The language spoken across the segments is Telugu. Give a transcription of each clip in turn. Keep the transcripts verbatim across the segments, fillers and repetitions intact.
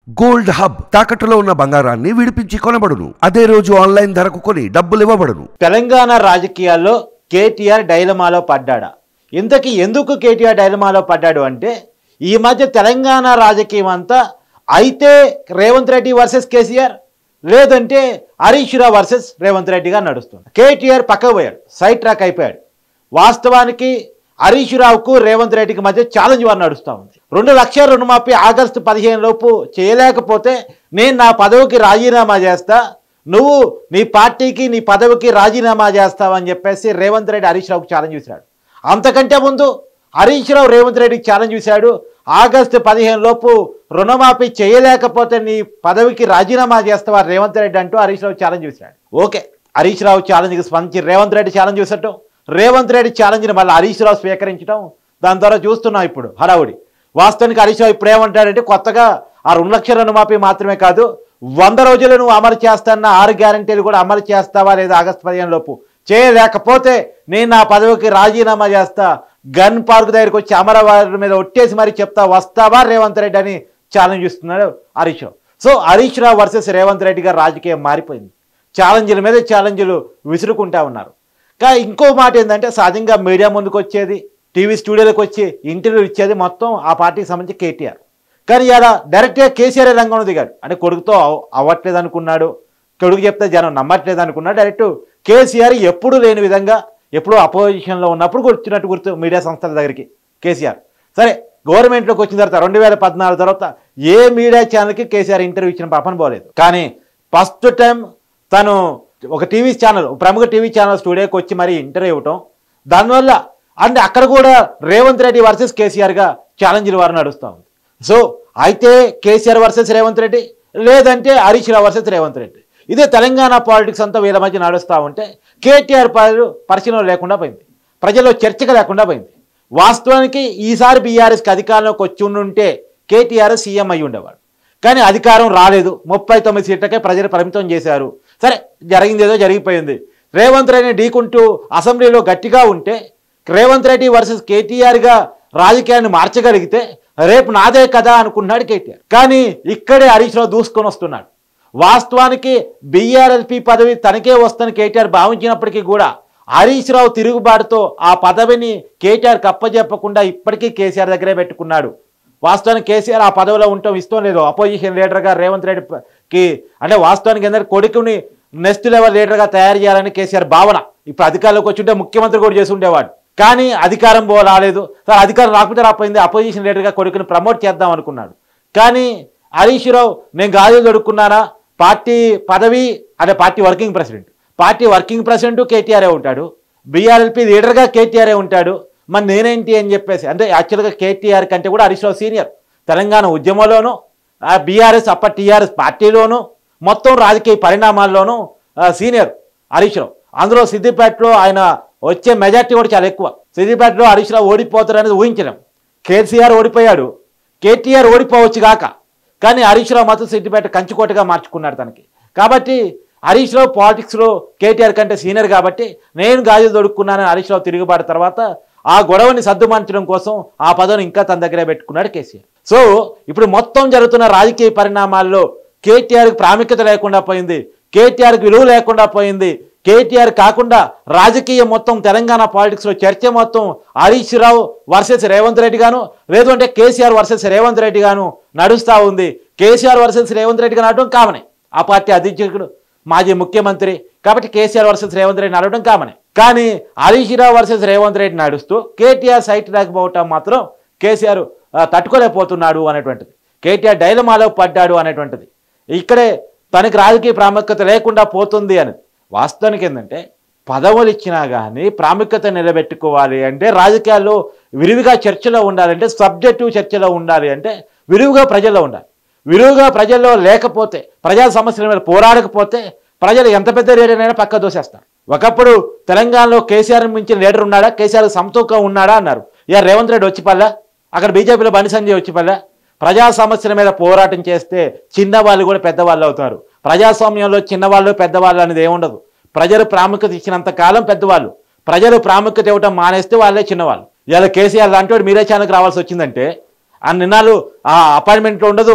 గోల్డ్ హబ్ తాకట్టులో ఉన్న బంగారాన్ని విడిపించి కొనబడును. అదే రోజు ఆన్లైన్ ధరకు కొని డబ్బులు ఇవ్వబడును. తెలంగాణ రాజకీయాల్లో కేటీఆర్ డైలమాలో పడ్డాడా? ఇంతకీ ఎందుకు కేటీఆర్ డైలమాలో పడ్డాడు అంటే, ఈ మధ్య తెలంగాణ రాజకీయం అంతా అయితే రేవంత్ రెడ్డి వర్సెస్ కేసీఆర్, లేదంటే హరీష్ రావు వర్సెస్ రేవంత్ రెడ్డిగా నడుస్తుంది. కేటీఆర్ పక్కకు పోయాడు, సైడ్ ట్రాక్ అయిపోయాడు. వాస్తవానికి హరీష్ రావుకు రేవంత్ రెడ్డికి మధ్య ఛాలెంజ్ వారు నడుస్తూ ఉంది. రెండు లక్షల రుణమాఫీ ఆగస్టు పదిహేను లోపు చేయలేకపోతే నేను నా పదవికి రాజీనామా చేస్తా, నువ్వు నీ పార్టీకి నీ పదవికి రాజీనామా చేస్తావని చెప్పేసి రేవంత్ రెడ్డి హరీష్ రావుకి ఛాలెంజ్ చేశాడు. అంతకంటే ముందు హరీష్ రావు రేవంత్ రెడ్డికి ఛాలెంజ్ చేశాడు, ఆగస్టు పదిహేను లోపు రుణమాఫీ చేయలేకపోతే నీ పదవికి రాజీనామా చేస్తావా రేవంత్ రెడ్డి అంటూ హరీష్ రావు ఛాలెంజ్ చేశాడు. ఓకే, హరీష్ రావు ఛాలెంజ్కి స్పందించి రేవంత్ రెడ్డి ఛాలెంజ్ చేసటం, రేవంత్ రెడ్డి ఛాలెంజ్ని మళ్ళీ హరీష్ రావు స్వీకరించడం, దాని ద్వారా చూస్తున్నాం ఇప్పుడు హడావుడి. వాస్తవానికి హరీష్ రావు ఇప్పుడు ఏమంటాడంటే, కొత్తగా ఆ రెండు లక్షల రుణమాఫీ మాత్రమే కాదు, వంద రోజులు నువ్వు అమలు చేస్తాన్న ఆరు గ్యారంటీలు కూడా అమలు చేస్తావా లేదా ఆగస్టు పదిహేను లోపు, చేయలేకపోతే నేను నా పదవికి రాజీనామా చేస్తా, గన్ పార్క్ దగ్గరికి వచ్చి అమరవారి మీద ఒట్టేసి మరి చెప్తా, వస్తావా రేవంత్ రెడ్డి అని ఛాలెంజ్ ఇస్తున్నాడు హరీష్ రావు. సో హరీష్ రావు వర్సెస్ రేవంత్ రెడ్డి గారు రాజకీయం మారిపోయింది. ఛాలెంజ్ల మీద ఛాలెంజ్లు విసురుకుంటా ఉన్నారు. కా ఇంకో మాట ఏంటంటే, సహజంగా మీడియా ముందుకు వచ్చేది, టీవీ స్టూడియోలకు వచ్చి ఇంటర్వ్యూ ఇచ్చేది మొత్తం ఆ పార్టీకి సంబంధించి కేటీఆర్. కానీ ఇలా డైరెక్ట్గా కేసీఆర్ రంగంలో దిగాడు. అంటే కొడుకుతో అవ్వట్లేదు అనుకున్నాడు, కొడుకు చెప్తే జనం నమ్మట్లేదు అనుకున్నాడు. డైరెక్ట్ కేసీఆర్ ఎప్పుడు లేని విధంగా, ఎప్పుడూ అపోజిషన్లో ఉన్నప్పుడు వచ్చినట్టు గుర్తు మీడియా సంస్థల దగ్గరికి కేసీఆర్. సరే, గవర్నమెంట్లోకి వచ్చిన తర్వాత రెండు వేల పద్నాలుగు తర్వాత ఏ మీడియా ఛానల్కి కేసీఆర్ ఇంటర్వ్యూ ఇచ్చిన పాపన పోలేదు. కానీ ఫస్ట్ టైం తను ఒక టీవీ ఛానల్, ప్రముఖ టీవీ ఛానల్ స్టూడియోకి వచ్చి మరి ఇంటర్వ్యూ ఇవ్వటం, దానివల్ల అంటే అక్కడ కూడా రేవంత్ రెడ్డి వర్సెస్ కేసీఆర్గా ఛాలెంజ్లు వారు నడుస్తూ ఉంది. సో అయితే కేసీఆర్ వర్సెస్ రేవంత్ రెడ్డి, లేదంటే హరీష్ రావు వర్సెస్ రేవంత్ రెడ్డి, ఇదే తెలంగాణ పాలిటిక్స్ అంతా వీళ్ళ మధ్య నడుస్తూ ఉంటే కేటీఆర్ పరిశీలన లేకుండా పోయింది, ప్రజల్లో చర్చగా లేకుండా పోయింది. వాస్తవానికి ఈసారి బీఆర్ఎస్కి అధికారంలోకి వచ్చి ఉంటే కేటీఆర్ సీఎం అయ్యి ఉండేవాడు. కానీ అధికారం రాలేదు, ముప్పై తొమ్మిది సీట్లకే ప్రజలు పరిమితం చేశారు. సరే, జరిగింది ఏదో జరిగిపోయింది. రేవంత్ రెడ్డిని ఢీకుంటూ అసెంబ్లీలో గట్టిగా ఉంటే రేవంత్ రెడ్డి వర్సెస్ కేటీఆర్గా రాజకీయాన్ని మార్చగలిగితే రేపు నాదే కదా అనుకున్నాడు కేటీఆర్. కానీ ఇక్కడే హరీష్ రావు దూసుకొని వస్తున్నాడు. వాస్తవానికి బీఆర్ఎల్పీ పదవి తనకే వస్తుందని కేటీఆర్ భావించినప్పటికీ కూడా హరీష్ రావు తిరుగుబాటుతో ఆ పదవిని కేటీఆర్కి అప్పజెప్పకుండా ఇప్పటికీ కేసీఆర్ దగ్గరే పెట్టుకున్నాడు. వాస్తవానికి కేసీఆర్ ఆ పదవిలో ఉండటం ఇష్టం లేదు. అపోజిషన్ లీడర్గా రేవంత్ రెడ్డికి, అంటే వాస్తవానికి ఏంటంటే కొడుకుని నెక్స్ట్ లెవెల్ లీడర్గా తయారు చేయాలని కేసీఆర్ భావన. ఇప్పుడు అధికారంలోకి వచ్చి ఉంటే ముఖ్యమంత్రి కూడా చేసి ఉండేవాడు. కానీ అధికారం పో రాలేదు, అధికారం రాకపోతే రాపోయింది, అపోజిషన్ లీడర్గా కొడుకుని ప్రమోట్ చేద్దాం అనుకున్నాడు. కానీ హరీష్ రావు నేను గాజులు దొడుక్కున్నానా, పార్టీ పదవి అంటే party working president, party working president కేటీఆరే ఉంటాడు, బీఆర్ఎల్పీ లీడర్గా కేటీఆరే ఉంటాడు, మరి నేనేంటి అని చెప్పేసి. అంటే యాక్చువల్గా కేటీఆర్ కంటే కూడా హరీష్ రావు సీనియర్. తెలంగాణ ఉద్యమంలోనూ, బీఆర్ఎస్ అప్పటి టీఆర్ఎస్ పార్టీలోనూ, మొత్తం రాజకీయ పరిణామాల్లోనూ సీనియర్ హరీష్ రావు. అందులో సిద్దిపేటలో ఆయన వచ్చే మెజార్టీ కూడా చాలా ఎక్కువ. సిద్దిపేటలో హరీష్ రావు ఓడిపోతారు అనేది ఊహించలేం. కేసీఆర్ ఓడిపోయాడు, కేటీఆర్ ఓడిపోవచ్చు కాక, కానీ హరీష్ రావు మాత్రం సిద్దిపేట కంచుకోటగా మార్చుకున్నాడు తనకి. కాబట్టి హరీష్ రావు పాలిటిక్స్లో కేటీఆర్ కంటే సీనియర్ కాబట్టి నేను గాజులు దొడుక్కున్నానని హరీష్ రావు తిరుగుబాటు తర్వాత ఆ గొడవని సర్దుమార్చడం కోసం ఆ పదవిని ఇంకా తన దగ్గరే పెట్టుకున్నాడు కేసీఆర్. సో ఇప్పుడు మొత్తం జరుగుతున్న రాజకీయ పరిణామాల్లో కేటీఆర్కి ప్రాముఖ్యత లేకుండా పోయింది, కేటీఆర్కి విలువ లేకుండా పోయింది. కేటీఆర్ కాకుండా రాజకీయం మొత్తం తెలంగాణ పాలిటిక్స్లో చర్చ మొత్తం హరీష్ రావు వర్సెస్ రేవంత్ రెడ్డి గాను, లేదు అంటే కేసీఆర్ వర్సెస్ రేవంత్ రెడ్డి గాను నడుస్తూ ఉంది. కేసీఆర్ వర్సెస్ రేవంత్ రెడ్డి గారు నడవడం కామనే, ఆ పార్టీ అధ్యక్షుడు మాజీ ముఖ్యమంత్రి కాబట్టి కేసీఆర్ వర్సెస్ రేవంత్ రెడ్డి నడవడం కామనే. కానీ హరీష్ రావు వర్సెస్ రేవంత్ రెడ్డి నడుస్తూ కేటీఆర్ సైట్ రాకపోవటం మాత్రం కేసీఆర్ తట్టుకోలేకపోతున్నాడు అనేటువంటిది, కేటీఆర్ డైలమాలో పడ్డాడు అనేటువంటిది, ఇక్కడే తనకి రాజకీయ ప్రాముఖ్యత లేకుండా పోతుంది అనేది. వాస్తవానికి ఏంటంటే, పదవులు ఇచ్చినా కానీ ప్రాముఖ్యత నిలబెట్టుకోవాలి అంటే రాజకీయాల్లో విరివిగా చర్చలో ఉండాలంటే, సబ్జెక్టివ్ చర్చలో ఉండాలి అంటే విరివిగా ప్రజల్లో ఉండాలి. విరివిగా ప్రజల్లో లేకపోతే, ప్రజా సమస్యల మీద పోరాడకపోతే ప్రజలు ఎంత పెద్ద లీడర్ అయినా పక్క దోసేస్తారు. ఒకప్పుడు తెలంగాణలో కేసీఆర్ మించిన లీడర్ ఉన్నాడా, కేసీఆర్ సమతూకం ఉన్నాడా అన్నారు. ఇక రేవంత్ రెడ్డి వచ్చి పల్లా, అక్కడ బీజేపీలో బండి సంజయ్ వచ్చి పల్లా. ప్రజా సమస్యల మీద పోరాటం చేస్తే చిన్నవాళ్ళు కూడా పెద్దవాళ్ళు అవుతారు. ప్రజాస్వామ్యంలో చిన్నవాళ్ళు పెద్దవాళ్ళు అనేది ఏముండదు. ప్రజలు ప్రాముఖ్యత ఇచ్చినంత కాలం పెద్దవాళ్ళు, ప్రజలు ప్రాముఖ్యత ఇవ్వటం మానేస్తే వాళ్ళే చిన్నవాళ్ళు. ఇలా కేసీఆర్ లాంటి వాడు మీరే ఛానల్కి రావాల్సి వచ్చిందంటే ఆ నిన్నాళ్ళు ఆ అపాయింట్మెంట్లో ఉండదు,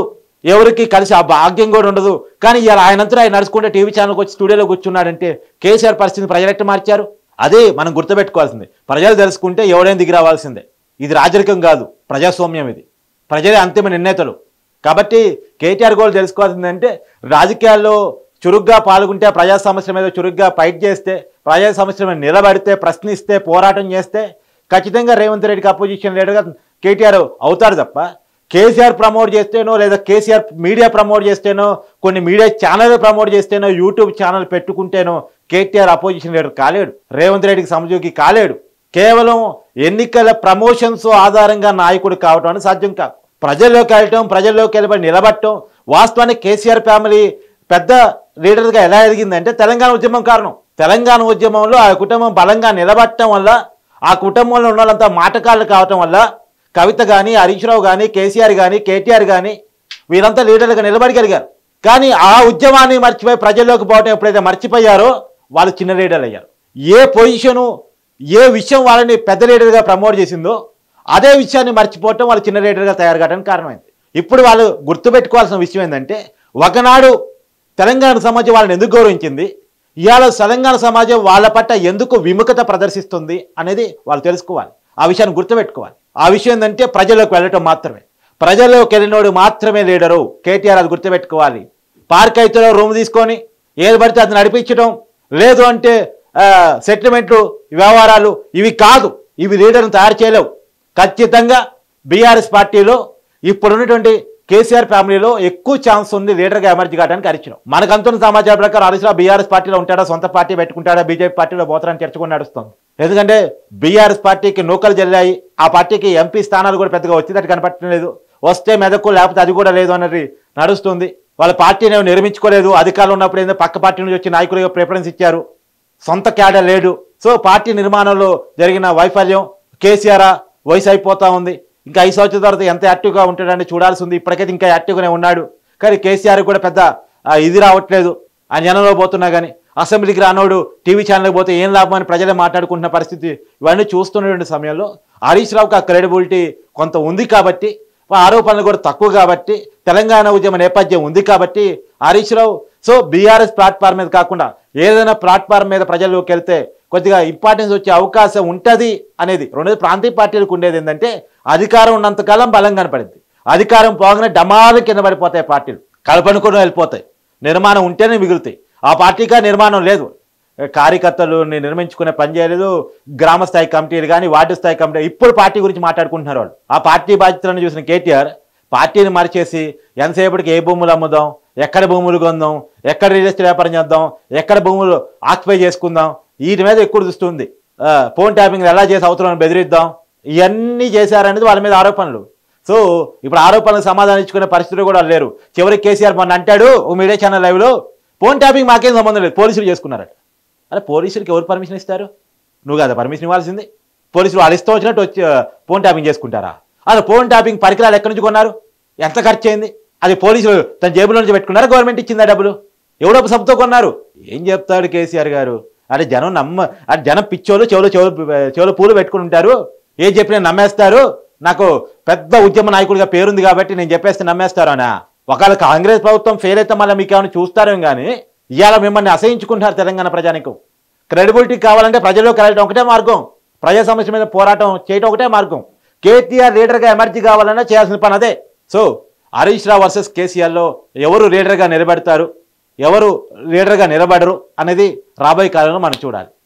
ఎవరికి కలిసి ఆ భాగ్యం కూడా ఉండదు. కానీ ఇలా ఆయనంతా ఆయన నడుచుకుంటే టీవీ ఛానల్కి వచ్చి స్టూడియోలో కూర్చున్నాడంటే కేసీఆర్ పరిస్థితిని ప్రజలు ఎట్లా మార్చారు? అదే మనం గుర్తుపెట్టుకోవాల్సింది. ప్రజలు తెలుసుకుంటే ఎవడైనా దిగి రావాల్సిందే. ఇది రాజరికం కాదు, ప్రజాస్వామ్యం. ఇది ప్రజలే అంతిమ నిర్ణేతలు. కాబట్టి కేటీఆర్ గోల్ తెలుసుకోవాల్సిందంటే రాజకీయాల్లో చురుగ్గా పాల్గొంటే, ప్రజా సమస్యల మీద చురుగ్గా ఫైట్ చేస్తే, ప్రజా సమస్యల మీద నిలబడితే, ప్రశ్నిస్తే, పోరాటం చేస్తే ఖచ్చితంగా రేవంత్ రెడ్డికి అపోజిషన్ లీడర్గా కేటీఆర్ అవుతారు తప్ప కేసీఆర్ ప్రమోట్ చేస్తేనో, లేదా కేసీఆర్ మీడియా ప్రమోట్ చేస్తేనో, కొన్ని మీడియా ఛానల్ ప్రమోట్ చేస్తేనో, యూట్యూబ్ ఛానల్ పెట్టుకుంటేనో కేటీఆర్ అపోజిషన్ లీడర్ కాలేడు, రేవంత్ రెడ్డికి సమజోగి కాలేడు. కేవలం ఎన్నికల ప్రమోషన్స్ ఆధారంగా నాయకుడు కావటం అనేది సాధ్యం కాదు. ప్రజల్లోకి వెళ్ళటం, ప్రజల్లోకి వెళ్ళబడి నిలబడటం. వాస్తవానికి కేసీఆర్ ఫ్యామిలీ పెద్ద లీడర్గా ఎలా ఎదిగిందంటే తెలంగాణ ఉద్యమం కారణం. తెలంగాణ ఉద్యమంలో ఆ కుటుంబం బలంగా నిలబడటం వల్ల, ఆ కుటుంబంలో ఉన్న వాళ్ళంతా మాటకాళ్ళు కావటం వల్ల కవిత కానీ, హరీష్ రావు కానీ, కేసీఆర్ కానీ, కేటీఆర్ కానీ వీరంతా లీడర్లుగా నిలబడగలిగారు. కానీ ఆ ఉద్యమాన్ని మర్చిపోయి ప్రజల్లోకి పోవటం ఎప్పుడైతే మర్చిపోయారో వాళ్ళు చిన్న లీడర్లు అయ్యారు. ఏ పొజిషను, ఏ విషయం వాళ్ళని పెద్ద లీడర్గా ప్రమోట్ చేసిందో అదే విషయాన్ని మర్చిపోవటం వాళ్ళు చిన్న లీడర్గా తయారు కావడానికి కారణమైంది. ఇప్పుడు వాళ్ళు గుర్తుపెట్టుకోవాల్సిన విషయం ఏంటంటే, ఒకనాడు తెలంగాణ సమాజం వాళ్ళని ఎందుకు గౌరవించింది, ఇవాళ తెలంగాణ సమాజం వాళ్ళ పట్ల ఎందుకు విముఖత ప్రదర్శిస్తుంది అనేది వాళ్ళు తెలుసుకోవాలి. ఆ విషయాన్ని గుర్తుపెట్టుకోవాలి. ఆ విషయం ఏంటంటే ప్రజల్లోకి వెళ్ళటం మాత్రమే. ప్రజల్లోకి వెళ్ళినోడు మాత్రమే లీడరు. కేటీఆర్ అది గుర్తుపెట్టుకోవాలి. పార్క్ అయితే రూమ్ తీసుకొని ఏది పడితే అది నడిపించడం, లేదు అంటే సెటిల్మెంట్లు వ్యవహారాలు, ఇవి కాదు. ఇవి లీడర్ని తయారు చేయలేవు. ఖచ్చితంగా బీఆర్ఎస్ పార్టీలో ఇప్పుడున్నటువంటి కేసీఆర్ ఫ్యామిలీలో ఎక్కువ ఛాన్స్ ఉంది లీడర్గా ఎమర్జీ కావడానికి హరీష్ రావు. మనకంతున్న సమాచారం ప్రకారం హరీష్ రావు బీఆర్ఎస్ పార్టీలో ఉంటాడా, సొంత పార్టీ పెట్టుకుంటాడా, బీజేపీ పార్టీలో పోతారని చర్చ కూడా నడుస్తుంది. ఎందుకంటే బీఆర్ఎస్ పార్టీకి నూకలు జల్లాయి. ఆ పార్టీకి ఎంపీ స్థానాలు కూడా పెద్దగా వచ్చేటట్టు కనపడటం లేదు. వస్తే మెదకు, లేకపోతే అది కూడా లేదు అన్నది నడుస్తుంది. వాళ్ళ పార్టీని నిర్మించుకోలేదు. అధికారంలో ఉన్నప్పుడు ఏందో పక్క పార్టీ నుంచి వచ్చి నాయకులుగా ప్రిఫరెన్స్ ఇచ్చారు. సొంత క్యాడర్ లేడు. సో పార్టీ నిర్మాణంలో జరిగిన వైఫల్యం, కేసీఆర్ వయసు అయిపోతా ఉంది. ఇంకా ఐదు సంవత్సరాల తర్వాత ఎంత యాక్టివ్గా ఉంటాడని చూడాల్సి ఉంది. ఇప్పటికైతే ఇంకా యాక్టివ్గానే ఉన్నాడు. కానీ కేసీఆర్ కూడా పెద్ద ఇది రావట్లేదు. ఆ జనంలో పోతున్నా కానీ అసెంబ్లీకి రానోడు టీవీ ఛానల్కి పోతే ఏం లాభం అని ప్రజలే మాట్లాడుకుంటున్న పరిస్థితి. ఇవన్నీ చూస్తున్నటువంటి సమయంలో హరీష్ రావుకి ఆ క్రెడిబిలిటీ కొంత ఉంది కాబట్టి, ఆరోపణలు కూడా తక్కువ కాబట్టి, తెలంగాణ ఉద్యమ నేపథ్యం ఉంది కాబట్టి హరీష్ రావు సో బీఆర్ఎస్ ప్లాట్ఫామ్ మీద కాకుండా ఏదైనా ప్లాట్ఫామ్ మీద ప్రజల్లోకి వెళ్తే కొద్దిగా ఇంపార్టెన్స్ వచ్చే అవకాశం ఉంటుంది అనేది. రెండోది ప్రాంతీయ పార్టీలకు ఉండేది ఏంటంటే, అధికారం ఉన్నంతకాలం బలం కనపడింది. అధికారం పోగానే డమాలు కింద పడిపోతాయి పార్టీలు, కలపనుకొని వెళ్ళిపోతాయి. నిర్మాణం ఉంటేనే మిగులుతాయి. ఆ పార్టీగా నిర్మాణం లేదు. కార్యకర్తలు నిర్మించుకునే పని చేయలేదు. గ్రామ స్థాయి కమిటీలు కానీ, వార్డు స్థాయి కమిటీ, ఇప్పుడు పార్టీ గురించి మాట్లాడుకుంటున్నారు వాళ్ళు. ఆ పార్టీ బాధ్యతలను చూసిన కేటీఆర్ పార్టీని మరిచేసి ఎంతసేపటికి ఏ భూములు అమ్ముదాం, ఎక్కడ భూములు కొందాం, ఎక్కడ రియల్ ఎస్టేట్ వ్యాపారం చేద్దాం, ఎక్కడ భూములు ఆక్యుపై చేసుకుందాం, వీటి మీద ఎక్కువ దృష్టి. ఫోన్ ట్యాపింగ్ ఎలా చేసి అవసరం బెదిరిద్దాం, ఇవన్నీ చేశారనేది వాళ్ళ మీద ఆరోపణలు. సో ఇప్పుడు ఆరోపణలకు సమాధానం ఇచ్చుకునే పరిస్థితులు కూడా లేరు. చివరికి కేసీఆర్ మొన్న అంటాడు ఓ మీడియా ఛానల్ లైవ్లో, ఫోన్ ట్యాపింగ్ మాకేం సంబంధం లేదు, పోలీసులు చేసుకున్నారట. అరే పోలీసులకి ఎవరు పర్మిషన్ ఇస్తారు? నువ్వు కదా పర్మిషన్ ఇవ్వాల్సింది. పోలీసులు వాళ్ళు ఇష్టం వచ్చినట్టు వచ్చి ఫోన్ ట్యాపింగ్ చేసుకుంటారా? అసలు ఫోన్ ట్యాపింగ్ పరికరాలు ఎక్కడి నుంచి కొన్నారు, ఎంత ఖర్చు అయింది? అది పోలీసులు తన జేబులో నుంచి పెట్టుకున్నారా, గవర్నమెంట్ ఇచ్చిందా డబ్బులు? ఎవడో సబ్తో కొన్నారు? ఏం చెప్తాడు కేసీఆర్ గారు? అంటే జనం నమ్మ అంటే జనం పిచ్చోళ్ళు, చెవులు చెవులు చెవులు పూలు పెట్టుకుని ఉంటారు. ఏం చెప్పినా నమ్మేస్తారు. నాకు పెద్ద ఉద్యమ నాయకుడిగా పేరుంది కాబట్టి నేను చెప్పేస్తే నమ్మేస్తారు అనా? ఒకవేళ కాంగ్రెస్ ప్రభుత్వం ఫెయిల్ అయితే మళ్ళీ మీకు ఏమైనా చూస్తారేమో కానీ ఇవాళ మిమ్మల్ని అసహించుకుంటున్నారు తెలంగాణ ప్రజానికం. క్రెడిబిలిటీ కావాలంటే ప్రజల్లోకి వెళ్ళడం ఒకటే మార్గం, ప్రజా సమస్య మీద పోరాటం చేయడం ఒకటే మార్గం. కేటీఆర్ లీడర్గా ఎమర్జీ కావాలన్నా చేయాల్సిన పని అదే. సో హరీష్ రావు వర్సెస్ కేసీఆర్లో ఎవరు లీడర్గా నిలబెడతారు, ఎవరు లీడర్గా నిలబడరు అనేది రాబోయే కాలంలో మనం చూడాలి.